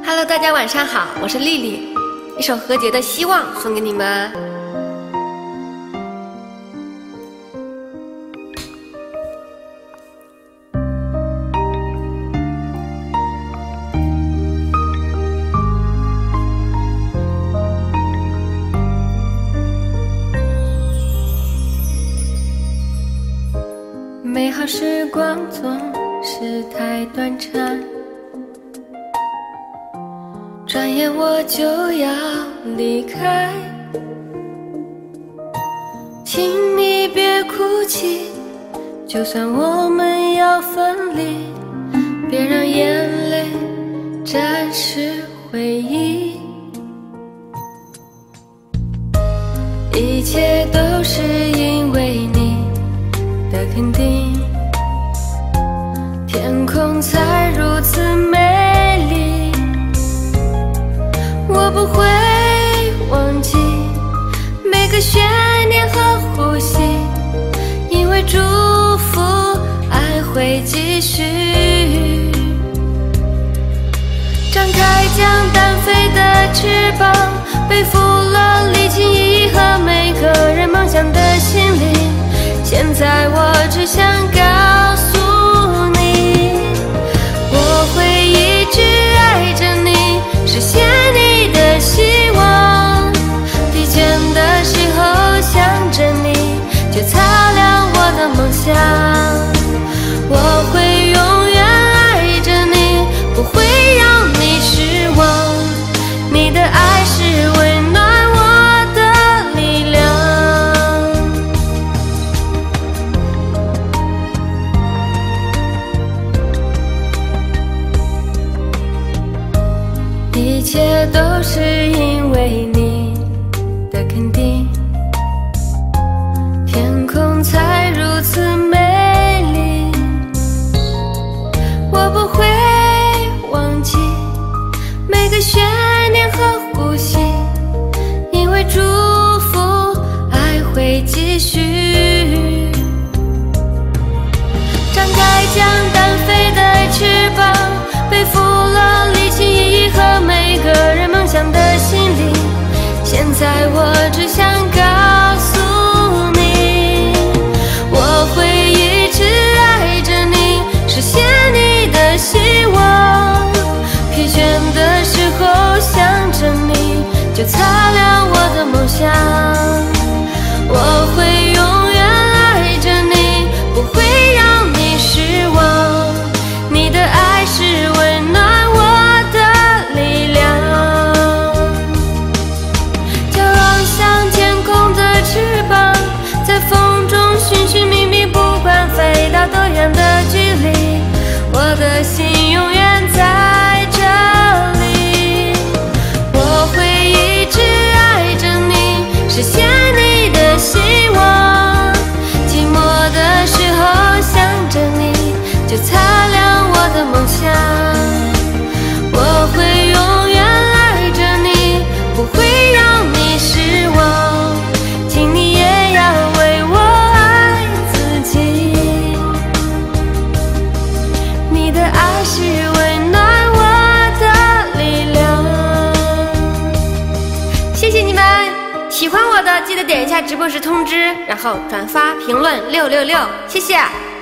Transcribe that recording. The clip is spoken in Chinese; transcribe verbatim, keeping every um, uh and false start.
Hello， 大家晚上好，我是丽丽，一首何洁的《希望》送给你们。美好时光总是太短暂，转眼我就要离开，请你别哭泣，就算我们要分离，别让眼泪沾湿回忆，一切都是因为你的肯定，天空才如此美丽，我不会忘记每个悬念和呼吸，因为祝福爱会继续，张开将单飞的翅膀，背负了离情依依和每个人梦想的心灵，现在我只想告诉你，我会一直爱着你，实现你的希望，疲倦的时候想着你，就擦亮我的梦想，我会永远爱着你，不会让你失望，你的爱是温暖我的力量，一切都是因为你的肯定，天空才如此美丽，我不会忘记每个悬念和呼吸，因为祝福爱会继续，张开将单飞的翅膀，背负了离情依依和每个人梦想的心灵，现在我只想告诉你，我会一直爱着你，实现你的希望，疲倦的时候想着你，就擦亮我的梦想，我会永远爱着你，不会让你失望，你的爱是温暖我的力量，就让像天空的翅膀，在风中寻寻觅觅，不管飞到多远的距离，我的心永远在这里，我会一直爱着你，实现你的希望，寂寞的时候想着你，就擦亮我的梦想，我会永远爱着你，不会让你失望，请你也要为我爱自己，你的爱是温暖我的力量，谢谢你们，喜欢我的记得点一下直播时通知，然后转发评论六六六，谢谢。